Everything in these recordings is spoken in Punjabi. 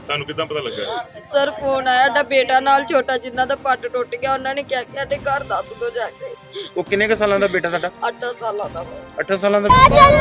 ਤੁਹਾਨੂੰ ਕਿੱਦਾਂ ਪਤਾ ਲੱਗਾ? ਸਰ ਫੋਨ ਆਇਆ, ਸਾਡਾ ਬੇਟਾ ਨਾਲ ਛੋਟਾ ਜਿੰਨਾ ਦਾ ਪੱਟ ਟੁੱਟ ਗਿਆ, ਉਹਨਾਂ ਨੇ ਕਿਹਾ ਕਿ ਸਾਡੇ ਘਰ ਦੱਸ ਦੋ ਜਾ ਕੇ। ਉਹ ਕਿੰਨੇ ਕ ਸਾਲਾਂ ਦਾ ਬੇਟਾ ਤੁਹਾਡਾ? 8 ਸਾਲਾਂ ਦਾ। 8 ਸਾਲਾਂ ਦਾ।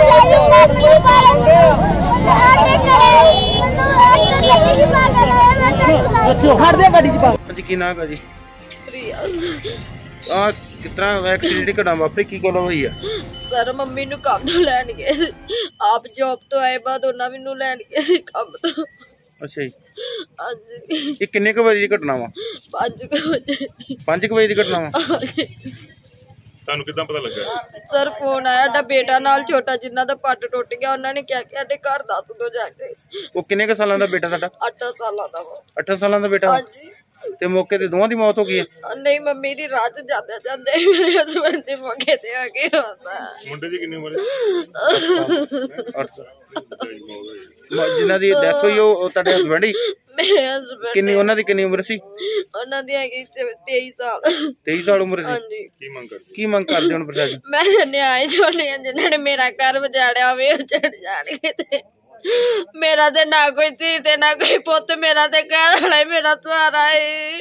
ਕੀ ਨਾਮ ਹੈ ਜੀ? ਪ੍ਰਿਆ। ਆ ਕਿਤਨਾ ਐਕਸੀਡੈਂਟ ਘਟਨਾ ਵਾਪਰੀ, ਕੀ ਗੱਲ ਹੋਈ ਆ? ਸਰ ਮੰਮੀ ਨੂੰ ਕੰਮ ਤੋਂ ਲੈਣ ਗਏ, ਆਪ ਜੌਬ ਤੋਂ ਆਏ ਬਾਅਦ ਉਹਨਾਂ ਮੈਨੂੰ ਲੈਣ ਗਏ ਕੰਮ ਤੋਂ। ਅੱਛਾ ਜੀ। ਹਾਂਜੀ। ਇਹ ਕਿੰਨੇ ਕ ਵਜੇ ਦੀ ਘਟਨਾ ਵਾ? 5 ਵਜੇ। 5 ਵਜੇ ਦੀ ਘਟਨਾ ਵਾ। ਤੁਹਾਨੂੰ ਕਿੱਦਾਂ ਪਤਾ ਲੱਗਾ? ਸਰ ਫੋਨ ਆਇਆ, ਸਾਡਾ ਬੇਟਾ ਨਾਲ ਛੋਟਾ ਜਿੰਨਾ ਦਾ ਪੱਟ ਟੁੱਟ ਗਿਆ, ਉਹਨਾਂ ਨੇ ਕਿਹਾ ਕਿ ਸਾਡੇ ਘਰ ਦੱਸ ਦੋ ਜਾ ਕੇ। ਉਹ ਕਿੰਨੇ ਕ ਸਾਲਾਂ ਦਾ ਬੇਟਾ ਤੁਹਾਡਾ? 8 ਸਾਲਾਂ ਦਾ। 8 ਸਾਲਾਂ ਦਾ ਬੇਟਾ? ਹਾਂਜੀ। ਤੇ ਮੌਕੇ ਤੇ ਦੋਵਾਂ ਦੀ ਮੌਤ ਹੋ ਗਈ ਹੈ? ਨਹੀਂ, ਮੰਮੀ ਦੀ ਰਾਹ ਚ ਜਾਂਦੇ ਜਾਂਦੇ ਮੇਰੇ ਹਸਬੰਦ ਦੇ ਮੌਕੇ ਤੇ ਆ ਕੇ ਹੁੰਦਾ। ਮੁੰਡੇ ਦੀ ਕਿੰਨੀ ਉਮਰ ਹੈ? 8 ਜਿਨ੍ਹਾਂ ਦੀ ਡੈਥ ਹੋਈ ਉਹ ਤੁਹਾਡੇ ਹਸਬੰਡ ਹੀ? ਮੇਰੇ ਹਸਬੰਦ। ਕਿੰਨੀ ਉਹਨਾਂ ਦੀ ਕਿੰਨੀ ਉਮਰ ਸੀ? ਉਹਨਾਂ ਦੀ ਹੈਗੀ 23 ਸਾਲ। 23 ਸਾਲ ਉਮਰ ਸੀ। ਹਾਂਜੀ। ਕੀ ਮੰਗ ਕਰਦੇ ਹੁਣ ਪ੍ਰਸ਼ਾਸਨ? ਮੈਂ ਨਿਆਏ ਚਾਹੁੰਦੀ ਹਾਂ, ਜਿਨ੍ਹਾਂ ਨੇ ਮੇਰਾ ਘਰ ਵਜਾੜਿਆ ਹੋਵੇ ਉਹ ਚੜ ਜਾਣਗੇ। ਤੇ ਮੇਰਾ ਤੇ ਨਾ ਕੋਈ ਧੀ ਤੇ ਨਾ ਕੋਈ ਪੁੱਤ, ਮੇਰਾ ਤੇ ਘਰ ਵਾਲਾ ਮੇਰਾ ਸਹਾਰਾ ਹੈ।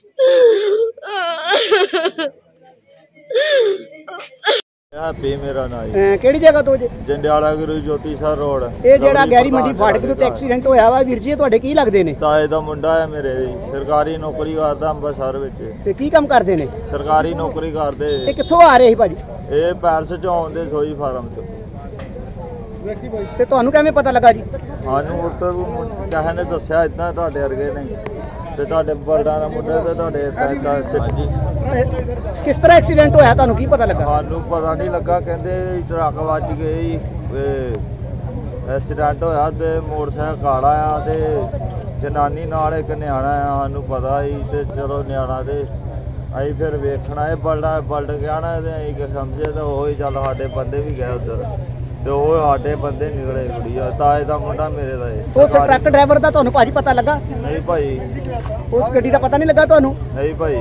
ਮੇਰਾ ਨਾਮ ਕਿਹੜੀ ਜਗ੍ਹਾ ਤੋਂ ਜੀ? ਜੰਡਿਆਲਾ ਗੁਰੂ ਜੋਤੀ ਸਰ ਰੋਡ। ਇਹ ਜਿਹੜਾ ਗੈਰੀ ਮੰਡੀ ਫਾਟਕ ਤੇ ਐਕਸੀਡੈਂਟ ਹੋਇਆ ਵਾ ਵੀਰ ਜੀ, ਇਹ ਤੁਹਾਡੇ ਕੀ ਲੱਗਦੇ ਨੇ? ਤਾਏ ਦਾ ਮੁੰਡਾ ਹੈ ਮੇਰੇ, ਸਰਕਾਰੀ ਨੌਕਰੀ ਕਰਦਾ ਅੰਮ੍ਰਿਤਸਰ ਵਿੱਚ। ਤੇ ਕੀ ਕੰਮ ਕਰਦੇ ਨੇ? ਸਰਕਾਰੀ ਨੌਕਰੀ ਕਰਦੇ। ਇਹ ਕਿੱਥੋਂ ਆ ਰਹੇ ਸੀ ਭਾਜੀ? ਇਹ ਪੈਲਸ ਚੋਂ ਆਉਂਦੇ ਸੋਈ ਫਾਰਮ ਚ। ਤੇ ਤੁਹਾਨੂੰ ਕਿਵੇਂ ਪਤਾ ਲੱਗਾ ਜੀ? ਸਾਨੂੰ ਉੱਥੇ ਕਿਸੇ ਨੇ ਦੱਸਿਆ ਇਦਾਂ ਤੁਹਾਡੇ ਵਰਗੇ ਨੇ, ਤੇ ਤੁਹਾਡੇ ਬਲਦਾਂ ਦਾ ਮੁੰਡਾ ਤੇ ਤੁਹਾਡੇ ਹਾਂਜੀ। ਕਿਸ ਤਰ੍ਹਾਂ ਐਕਸੀਡੈਂਟ ਹੋਇਆ, ਤੁਹਾਨੂੰ ਕੀ ਪਤਾ ਲੱਗਾ? ਸਾਨੂੰ ਪਤਾ ਨਹੀਂ ਲੱਗਾ, ਕਹਿੰਦੇ ਟਰੱਕ ਵੱਜ ਗਈ, ਐਕਸੀਡੈਂਟ ਹੋਇਆ ਤੇ ਮੋਟਰਸਾਈਕਲ ਕਾਲਾ ਆ ਤੇ ਜਨਾਨੀ ਨਾਲ ਇੱਕ ਨਿਆਣਾ ਆ। ਸਾਨੂੰ ਪਤਾ ਸੀ ਤੇ ਚਲੋ ਨਿਆਣਾ ਤੇ ਅਸੀਂ ਫਿਰ ਵੇਖਣਾ ਇਹ ਬਲਡ ਗਿਆ ਨਾ, ਤੇ ਅਸੀਂ ਸਮਝੇ ਤਾਂ ਉਹ ਹੀ ਚੱਲ ਸਾਡੇ ਬੰਦੇ ਵੀ ਗਏ ਉੱਧਰ, ਤੇ ਉਹ ਸਾਡੇ ਬੰਦੇ ਨਿਕਲੇ। ਕੁੜੀਆ ਤਾਏ ਦਾ ਮੁੰਡਾ ਮੇਰੇ ਦਾ। ਉਸ ਟਰੱਕ ਡਰਾਈਵਰ ਦਾ ਤੁਹਾਨੂੰ ਭਾਜੀ ਪਤਾ ਲੱਗਾ? ਨਹੀਂ ਭਾਈ। ਉਸ ਗੱਡੀ ਦਾ ਪਤਾ ਨਹੀਂ ਲੱਗਾ ਤੁਹਾਨੂੰ? ਨਹੀਂ ਭਾਈ।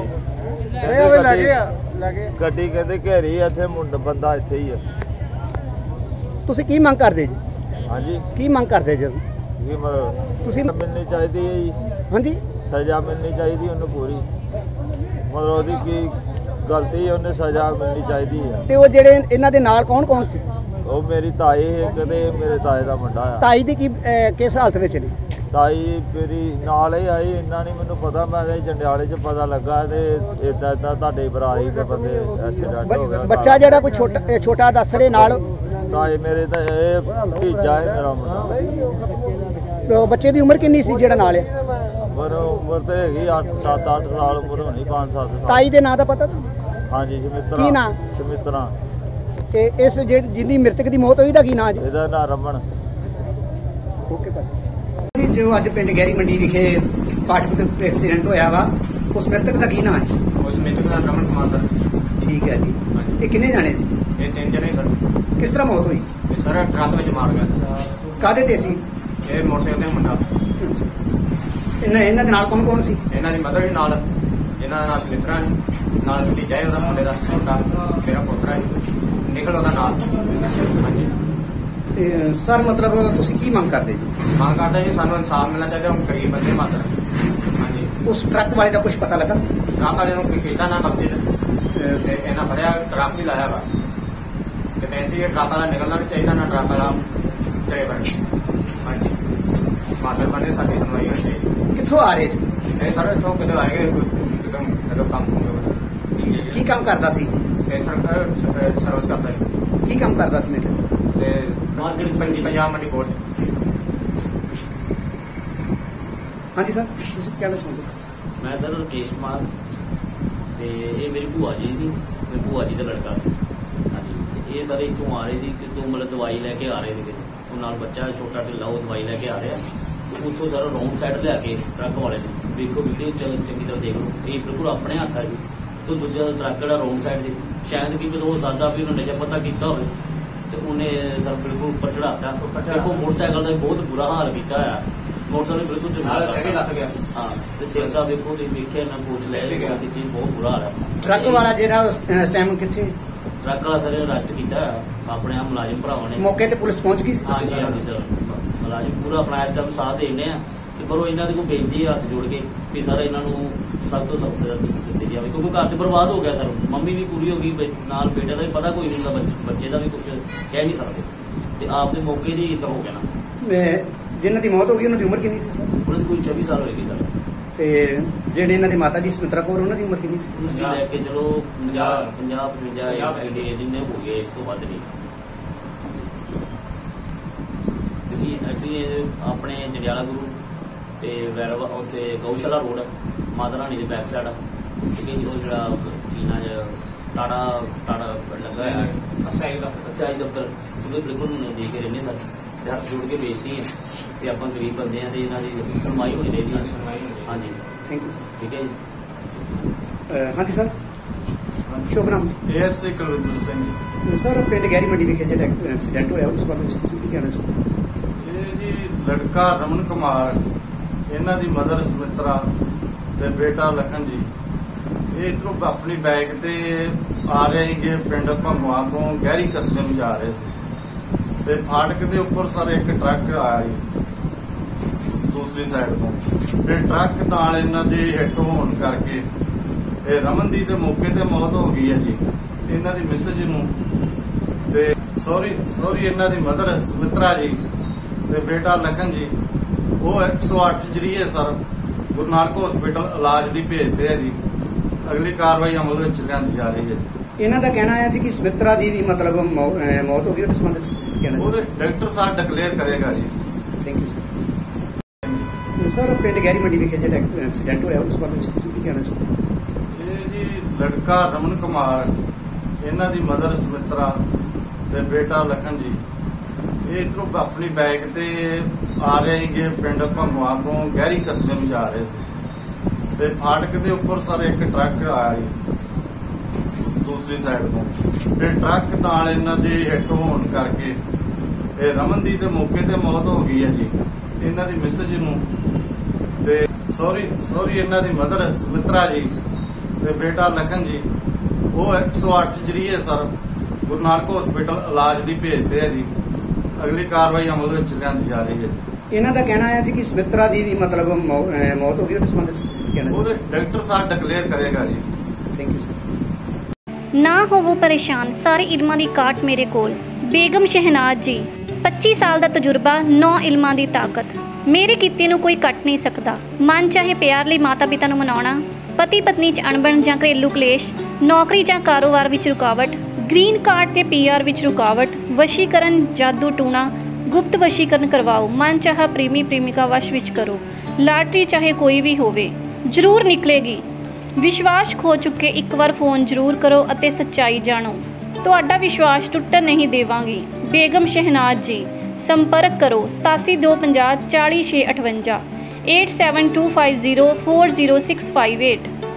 ਗੱਡੀ ਕਹਿੰਦੇ ਘੇਰੀ, ਇੱਥੇ ਮੁੰਡਾ ਬੰਦਾ ਇੱਥੇ ਹੀ ਆ। ਤੁਸੀਂ ਕੀ ਮੰਗ ਕਰਦੇ ਜੀ? ਹਾਂਜੀ। ਕੀ ਮੰਗ ਕਰਦੇ ਜੀ ਕੀ ਮਤਲਬ? ਤੁਸੀਂ ਮਿਲਣੀ ਚਾਹੀਦੀ ਹੈ ਜੀ। ਹਾਂਜੀ। ਸਜ਼ਾ ਮਿਲਣੀ ਚਾਹੀਦੀ ਉਹਨੂੰ ਪੂਰੀ, ਮਤਲਬ ਉਹਦੀ ਕੀ ਗਲਤੀ, ਉਹਨੇ ਸਜ਼ਾ ਮਿਲਣੀ ਚਾਹੀਦੀ ਹੈ। ਤੇ ਉਹ ਜਿਹੜੇ ਇਹਨਾਂ ਦੇ ਨਾਲ ਕੌਣ ਕੌਣ ਸੀ? ਉਹ ਮੇਰੀ ਤਾਈ ਇੱਕ ਤੇ ਮੇਰੇ ਤਾਏ ਦਾ ਮੁੰਡਾ ਆ। ਤਾਈ ਦੀ ਕੀ ਕਿਸ ਹਾਲਤ ਵਿੱਚ ਨੇ? ਤਾਈ ਮੇਰੀ ਨਾਲ ਹੀ ਆਈ, ਇੰਨਾ ਨਹੀਂ ਮੈਨੂੰ ਪਤਾ। ਮੈਂ ਜੰਡਿਆਲੇ 'ਚ ਪਤਾ ਲੱਗਾ ਤੇ ਏਦਾਂ ਤੁਹਾਡੇ ਬਰਾਈ ਦੇ ਬੰਦੇ ਐਕਸੀਡੈਂਟ ਹੋ ਗਿਆ। ਬੱਚਾ ਜਿਹੜਾ ਕੋਈ ਛੋਟਾ ਦੱਸ ਰਹੇ ਨਾਲ? ਤਾਏ ਮੇਰੇ ਤਾਂ ਇਹ ਭਤੀਜਾ ਹੈ ਮੇਰਾ ਮੁੰਡਾ। ਬੱਚੇ ਦੀ ਉਮਰ ਕਿੰਨੀ ਸੀ ਜਿਹੜਾ ਨਾਲ ਹੈ? ਉਮਰ ਤਾਂ ਹੈਗੀ 7-8 ਸਾਲ ਉਮਰ ਹੋਣੀ, 5-7 ਸਾਲ। ਤਾਈ ਦੇ ਨਾਂ ਦਾ ਪਤਾ? ਹਾਂਜੀ, ਸ਼ਮਿਤਰਾ। ਕੀ ਨਾਂ? ਸ਼ਮਿਤਰਾ। ਤੇ ਇਸ ਜਿਹਦੀ ਮ੍ਰਿਤਕ ਦੀ ਮੌਤ ਹੋਈ ਦਾ ਕੀ ਨਾਂ ਜੀ? ਇਹਦਾ ਨਾਂ ਰਮਨ। ਓਕੇ ਭਾਈ। ਜੋ ਅੱਜ ਪਿੰਡ ਗੈਰੀ ਮੰਡੀ ਵਿਖੇ ਫਾਟਕ ਤੇ ਐਕਸੀਡੈਂਟ ਹੋਇਆ ਵਾ, ਉਸ ਮ੍ਰਿਤਕ ਦਾ ਕੀ ਨਾਂ ਹੈ? ਉਸ ਮ੍ਰਿਤਕ ਦਾ ਰਮਨ ਕੁਮਾਰ ਸਰ। ਠੀਕ ਹੈ ਜੀ। ਇਹ ਕਿੰਨੇ ਜਾਣੇ ਸੀ? ਇਹ 3 ਜਣੇ ਸਰ। ਕਿਸ ਤਰ੍ਹਾਂ ਮੌਤ ਹੋਈ? ਇਹ ਸਰ ਟਰੱਕ ਵਿੱਚ ਮਾਰ ਗਿਆ। ਕਾਹਦੇ ਤੇ ਸੀ? ਇਹ ਮੋਟਰਸਾਈਕਲ ਤੇ ਮੁੰਡਾ। ਇਹਨਾਂ ਦੇ ਨਾਲ ਕੌਣ ਕੌਣ ਸੀ? ਇਹਨਾਂ ਦੀ ਮਦਰ ਵੀ ਨਾਲ, ਇਹਨਾਂ ਦਾ ਨਾਮ ਸਮਿਤਰਾ ਹੈ, ਨਾਲ ਭਤੀਜਾ ਹੈ ਉਹਦਾ, ਮੁੰਡੇ ਦਾ ਛੋਟਾ ਮੇਰਾ ਪੁੱਤਰ ਹੈ, ਨਿਕਲ ਉਹਦਾ ਨਾਲ। ਹਾਂਜੀ। ਸਰ ਮਤਲਬ ਤੁਸੀਂ ਕੀ ਮੰਗ ਕਰਦੇ ਜੀ? ਮੰਗ ਕਰਦਾ ਜੀ ਸਾਨੂੰ ਇਨਸਾਫ ਮਿਲਣਾ ਚਾਹੀਦਾ, ਹੁਣ ਗਰੀਬ ਬੰਦੇ ਮਾਤਰ। ਹਾਂਜੀ। ਉਸ ਟਰੱਕ ਵਾਲੇ ਦਾ ਕੁਝ ਪਤਾ ਲੱਗਾ? ਟਰੱਕ ਵਾਲੇ ਨੂੰ ਕੋਈ ਕੀਤਾ ਨਾ ਕਬਜ਼ੇ ਤੇ ਇਹਨਾਂ ਫੜਿਆ, ਟਰੱਕ ਵੀ ਲਾਇਆ ਵਾ। ਤੇ ਬੇਨਤੀ ਹੈ ਟਰੱਕ ਵਾਲਾ ਨਿਕਲਣਾ ਨਹੀਂ ਚਾਹੀਦਾ, ਨਾ ਟਰੱਕ ਵਾਲਾ ਡਰਾਈਵਰ। ਹਾਂਜੀ। ਮਾਤਰ ਬਣੇ ਸਾਡੀ ਸੁਣਵਾਈ ਹੋਣੀ ਚਾਹੀਦੀ। ਕਿੱਥੋਂ ਆ ਰਹੇ ਸੀ? ਇਹ ਸਰ ਇੱਥੋਂ ਕਿਤੇ ਆਏਗੇ ਜਦੋਂ ਕੰਮ ਕੀ ਕੰਮ ਕਰਦਾ ਸੀ? ਸਰਵਿਸ ਕਰਦਾ ਹੈ। ਕੀ ਕੰਮ ਕਰਦਾ ਸੀ? ਮੈਂ ਤੇ ਮਾਰਕੀਟ ਪੰਜਾਬ ਮੰਡੀ ਕੋਲ। ਹਾਂਜੀ ਸਰ, ਤੁਸੀਂ ਕਹਿਣਾ ਚਾਹੁੰਦੇ? ਮੈਂ ਸਰ ਰਕੇਸ਼ ਕੁਮਾਰ, ਤੇ ਇਹ ਮੇਰੀ ਭੂਆ ਜੀ ਸੀ, ਮੇਰੀ ਭੂਆ ਜੀ ਦਾ ਲੜਕਾ ਸੀ। ਹਾਂਜੀ। ਇਹ ਸਾਰੇ ਇੱਥੋਂ ਆ ਰਹੇ ਸੀ ਕਿ ਤੋਂ ਮਤਲਬ ਦਵਾਈ ਲੈ ਕੇ ਆ ਰਹੇ ਸੀਗੇ, ਉਹ ਨਾਲ ਬੱਚਾ ਛੋਟਾ ਢਿੱਲਾ, ਉਹ ਦਵਾਈ ਲੈ ਕੇ ਆ ਰਿਹਾ। ਤੇ ਉੱਥੋਂ ਸਾਰਾ ਰੌਂਗ ਸਾਈਡ ਲਿਆ ਕੇ ਟਰੱਕ ਵਾਲੇ ਨੇ, ਵੇਖੋ ਵੀਡੀਓ ਚੰਗੀ ਤਰ੍ਹਾਂ ਦੇਖ ਲਓ, ਇਹ ਬਿਲਕੁਲ ਆਪਣੇ ਹੱਥ ਆ ਜੀ। ਤੇ ਦੂਜਾ ਟਰੱਕ ਜਿਹੜਾ ਰੌਂਗ ਸਾਈਡ ਸੀ, ਸ਼ਾਇਦ ਕਿ ਹੋ ਸਕਦਾ ਵੀ ਉਹਨੇ ਨਸ਼ਾ ਪਤਾ ਕੀਤਾ ਹੋਵੇ, ਤੇ ਉਹਨੇ ਸਰ ਬਿਲਕੁਲ ਉੱਪਰ ਚੜਾਤਾ। ਦੇਖੋ ਮੋਟਰਸਾਈਕਲ ਦਾ ਬਹੁਤ ਬੁਰਾ ਹਾਲ ਕੀਤਾ ਹੋਇਆ, ਮੋਟਰਸਾਈਕਲ ਬਿਲਕੁਲ ਲੱਗ ਗਿਆ। ਹਾਂ। ਤੇ ਸਿਰ ਦਾ ਵੇਖੋ, ਤੁਸੀਂ ਵੇਖਿਆ ਨਾ, ਕੋਚ ਲੈ ਗਿਆ, ਚੀਜ਼ ਬਹੁਤ ਬੁਰਾ ਹਾਲ ਹੈ। ਟਰੱਕ ਵਾਲਾ ਜਿਹੜਾ ਇਸ ਟਾਈਮ ਕਿੱਥੇ? ਟਰੱਕ ਵਾਲਾ ਸਰ ਅਰੈਸਟ ਕੀਤਾ ਆਪਣੇ ਆਪ ਮੁਲਾਜ਼ਮ ਭਰਾਵਾਂ ਨੇ। ਮੌਕੇ ਤੇ ਪੁਲਿਸ ਪਹੁੰਚ ਗਈ ਸੀ? ਹਾਂਜੀ ਹਾਂਜੀ ਸਰ, ਮੁਲਾਜ਼ਮ ਪੂਰਾ ਆਪਣਾ ਇਸ ਟਾਈਮ ਸਾਥ ਦੇ ਰਹੇ ਆ। ਤੇ ਪਰ ਉਹ ਇਹਨਾਂ ਦੇ ਕੋਲ ਬੇਨਤੀ ਹੈ ਹੱਥ ਜੋੜ ਕੇ ਵੀ ਸਰ ਇਹਨਾਂ ਨੂੰ ਸਭ ਤੋਂ ਸਖਤ ਸਜ਼ਾ ਦਿੱਤੀ ਜਾਵੇ, ਕਿਉਂਕਿ ਘਰ ਤੇ ਬਰਬਾਦ ਹੋ ਗਿਆ ਸਰ। ਮੰਮੀ ਵੀ ਪੂਰੀ ਹੋ ਗਈ, ਨਾਲ ਬੇਟੇ ਦਾ ਵੀ ਪਤਾ ਕੋਈ ਨਹੀਂ ਹੁੰਦਾ, ਬੱਚੇ ਦਾ ਵੀ ਕੁਝ ਕਹਿ ਨਹੀਂ ਸਕਦੇ, ਤੇ ਆਪ ਦੇ ਮੌਕੇ ਦੀ ਇੱਦਾਂ ਹੋ ਗਿਆ ਨਾ। ਜਿਨ੍ਹਾਂ ਦੀ ਮੌਤ ਹੋ ਗਈ ਉਹਨਾਂ ਦੀ ਉਮਰ ਕਿੰਨੀ ਸੀ ਸਰ? ਉਹਨਾਂ ਦੀ ਕੋਈ 24 ਸਾਲ ਹੋਏਗੀ ਸਰ। ਤੇ ਜਿਹੜੇ ਇਹਨਾਂ ਦੇ ਮਾਤਾ ਜੀ ਸੁਮਿਤਰਾ ਕੌਰ ਉਹਨਾਂ ਦੀ ਉਮਰ ਕਿੰਨੀ ਸੀ? ਲੈ ਕੇ ਚਲੋ 50-55 ਜਿੰਨੇ ਹੋ ਗਏ, ਇਸ ਤੋਂ ਵੱਧ ਨਹੀਂ। ਅਸੀਂ ਆਪਣੇ ਜੰਡਿਆਲਾ ਗੁਰੂ ਤੇ ਵੈਰਵਾ ਉੱਥੇ ਗਊਸ਼ਾਲਾ ਰੋਡ ਮਾਤਾ ਰਾਣੀ ਦੇ ਬੈਕ ਸਾਈਡ, ਠੀਕ ਹੈ ਜੀ, ਉਹ ਜਿਹੜਾ ਕੀਨਾ ਟਾੜਾ ਲੱਗਾ ਹੈ ਅਸਾਈ ਦਫ਼ਤਰ, ਉਹਦੇ ਬਿਲਕੁਲ ਦੇਖ ਕੇ ਰਹਿੰਦੇ ਸਰ, ਤੇ ਹੱਥ ਜੋੜ ਕੇ ਬੇਨਤੀ ਹੈ ਤੇ ਆਪਾਂ ਗਰੀਬ ਬੰਦੇ ਹਾਂ ਤੇ ਇਹਨਾਂ ਦੀ ਸੁਣਵਾਈ ਹੋਣੀ ਚਾਹੀਦੀ ਹੈ। ਹਾਂਜੀ ਥੈਂਕ ਯੂ। ਠੀਕ ਹੈ ਜੀ। ਹਾਂਜੀ ਸਰ, ਸ਼ੁਭ ਨਾਮ? ਐਸਏ ਕੁਲਵਿੰਦਰ ਸਿੰਘ। ਸਰ ਪਿੰਡ ਗਹਿਰੀ ਮੰਡੀ ਵਿਖੇ ਜਿਹੜਾ ਐਕਸੀਡੈਂਟ ਹੋਇਆ ਉਸ ਬਾਰੇ ਤੁਸੀਂ ਕੀ ਕਹਿਣਾ ਚਾਹੁੰਦੇ? ਇਹ ਜੀ ਲੜਕਾ ਰਮਨ ਕੁਮਾਰ, ਇਹਨਾਂ ਦੀ ਮਦਰ ਸੁਮਿਤਰਾ ਤੇ ਬੇਟਾ ਲਖਨ ਜੀ, ਇਹ ਇੱਧਰੋਂ ਆਪਣੀ ਬਾਈਕ ਤੇ ਆ ਰਹੇ ਸੀਗੇ ਪਿੰਡ ਭੰਗਵਾ ਤੋਂ ਗਹਿਰੀ ਕਸਬੇ ਨੂੰ ਜਾ ਰਹੇ ਸੀ, ਤੇ ਫਾਟਕ ਦੇ ਉੱਪਰ ਸਰ ਇੱਕ ਟਰੱਕ ਆਇਆ ਜੀ ਦੂਸਰੀ ਸਾਈਡ ਤੋਂ, ਤੇ ਟਰੱਕ ਨਾਲ ਇਹਨਾਂ ਦੀ ਹਿੱਟ ਹੋਣ ਕਰਕੇ ਇਹ ਰਮਨ ਦੀ ਤੇ ਮੌਕੇ ਤੇ ਮੌਤ ਹੋ ਗਈ ਹੈ ਜੀ। ਇਹਨਾਂ ਦੀ ਮਿਸਜ ਨੂੰ ਤੇ ਸੌਰੀ ਇਹਨਾਂ ਦੀ ਮਦਰ ਸੁਮਿਤਰਾ ਜੀ ਤੇ ਬੇਟਾ ਲਖਨ ਜੀ, ਉਹ 108 ਜਰੀਏ ਸਰ ਗੁਰੂ ਨਾਨਕ ਹਸਪੀਟਲ ਇਲਾਜ ਲਈ ਭੇਜਦੇ ਆ ਜੀ। ਅਗਲੀ ਕਾਰਵਾਈ ਅਮਲ ਵਿੱਚ ਲਿਆਂਦੀ ਜਾ ਰਹੀ ਹੈ। ਇਹਨਾਂ ਦਾ ਕਹਿਣਾ ਹੈ ਜੀ ਕਿ ਸੁਮਿਤਰਾ ਦੀ ਵੀ ਮਤਲਬ ਮੌਤ ਹੋ ਗਈ, ਉਹਦੇ ਸੰਬੰਧ ਵਿੱਚ ਕਹਿਣਾ? ਉਹਦੇ ਡਾਕਟਰ ਸਾਹਿਬ ਡਿਕਲੇਅਰ ਕਰੇਗਾ ਜੀ। Thank you sir. ਸਰ ਪਿੰਡ ਗਹਿਰੀ ਮੰਡੀ ਵਿਖੇ ਜਿਹੜਾ ਐਕਸੀਡੈਂਟ ਹੋਇਆ ਉਸ ਬਾਰੇ ਤੁਸੀਂ ਕੀ ਕਹਿਣਾ ਚਾਹੁੰਦੇ? ਇਹ ਜੀ ਲੜਕਾ ਰਮਨ ਕੁਮਾਰ, ਇਹਨਾਂ ਦੀ ਮਦਰ ਸੁਮਿਤਰਾ ਤੇ ਬੇਟਾ ਲਖਨ ਜੀ, ਇਹ ਇੱਧਰੋਂ ਆਪਣੀ ਬਾਈਕ ਤੇ ਆ ਰਹੇ ਸੀਗੇ ਪਿੰਡ ਭੰਗਵਾ ਤੋਂ ਗਹਿਰੀ ਕਸਬੇ ਨੂੰ ਜਾ ਰਹੇ ਸੀ, ਤੇ ਫਾਟਕ ਦੇ ਉੱਪਰ ਸਰ ਇੱਕ ਟਰੱਕ ਆਇਆ ਜੀ ਦੂਸਰੀ ਸਾਈਡ ਤੋਂ, ਤੇ ਟਰੱਕ ਨਾਲ ਇਹਨਾਂ ਦੀ ਹਿੱਟ ਹੋਣ ਕਰਕੇ ਇਹ ਰਮਨ ਦੀ ਤੇ ਮੌਕੇ ਤੇ ਮੌਤ ਹੋ ਗਈ ਹੈ ਜੀ। ਇਹਨਾਂ ਦੀ ਮਿਸਜ ਨੂੰ ਤੇ ਸੌਰੀ ਇਹਨਾਂ ਦੀ ਮਦਰ ਸੁਮਿਤਰਾ ਜੀ ਤੇ ਬੇਟਾ ਲਖਨ ਜੀ, ਉਹ 108 ਜਰੀਏ ਸਰ ਗੁਰੂ ਨਾਨਕ ਹਸਪੀਟਲ ਇਲਾਜ ਲਈ ਭੇਜਦੇ ਆ ਜੀ। ਅਗਲੀ ਕਾਰਵਾਈ ਅਮਲ ਵਿੱਚ ਲਿਆਂਦੀ ਜਾ ਰਹੀ ਹੈ। ਇਹਨਾਂ ਦਾ ਕਹਿਣਾ ਹੈ ਜੀ ਕਿ ਸੁਮਿਤਰਾ ਦੀ ਵੀ ਮਤਲਬ ਮੌਤ ਹੋ ਗਈ, ਉਹਦੇ ਸੰਬੰਧ ਵਿੱਚ ਕਹਿਣਾ? ਉਹਦੇ ਡਾਕਟਰ ਸਾਹਿਬ ਡਿਕਲੇਅਰ ਕਰੇਗਾ ਜੀ। Thank you sir. ਨਾ ਹੋਵੋ ਪਰੇਸ਼ਾਨ, ਸਾਰੇ ਇਲਮਾਂ ਦੀ ਕਾਟ ਮੇਰੇ ਕੋਲ। ਬੇਗਮ ਸ਼ਹਿਨਾਜ਼ ਜੀ, 25 ਸਾਲ ਦਾ ਤਜਰਬਾ, 9 ਇਲਮਾਂ ਦੀ ਤਾਕਤ। ਮੇਰੇ ਕੀਤੇ ਨੂੰ ਕੋਈ ਕੱਟ ਨਹੀਂ ਸਕਦਾ। ਮਨ ਚਾਹੇ ਪਿਆਰ ਲਈ ਮਾਤਾ ਪਿਤਾ ਨੂੰ ਮਨਾਉਣਾ, ਪਤੀ ਪਤਨੀ 'ਚ ਅਣਬਣ ਜਾਂ ਘਰੇਲੂ ਕਲੇਸ਼, ਨੌਕਰੀ ਜਾਂ ਕਾਰੋਬਾਰ ਵਿੱਚ ਰੁਕਾਵਟ, ਗ੍ਰੀਨ ਕਾਰਡ ਤੇ PR ਵਿੱਚ ਰੁਕਾਵਟ, ਵਸ਼ੀਕਰਨ, ਜਾਦੂ ਟੂਣਾ, ਗੁਪਤ ਵਸ਼ੀਕਰਨ ਕਰਵਾਓ, ਮਨ ਚਾਹਾ ਪ੍ਰੇਮੀ ਪ੍ਰੇਮਿਕਾ ਵਸ਼ ਵਿੱਚ ਕਰੋ, ਲਾਟਰੀ ਚਾਹੇ ਕੋਈ ਵੀ ਹੋਵੇ ਜ਼ਰੂਰ ਨਿਕਲੇਗੀ। ਵਿਸ਼ਵਾਸ ਖੋ ਚੁੱਕੇ ਇੱਕ ਵਾਰ ਫੋਨ ਜ਼ਰੂਰ ਕਰੋ ਅਤੇ ਸੱਚਾਈ ਜਾਣੋ। ਤੁਹਾਡਾ ਵਿਸ਼ਵਾਸ ਟੁੱਟਣ ਨਹੀਂ ਦੇਵਾਂਗੀ। ਬੇਗਮ ਸ਼ਹਿਨਾਜ਼ ਜੀ, ਸੰਪਰਕ ਕਰੋ 8725040658 8725040658।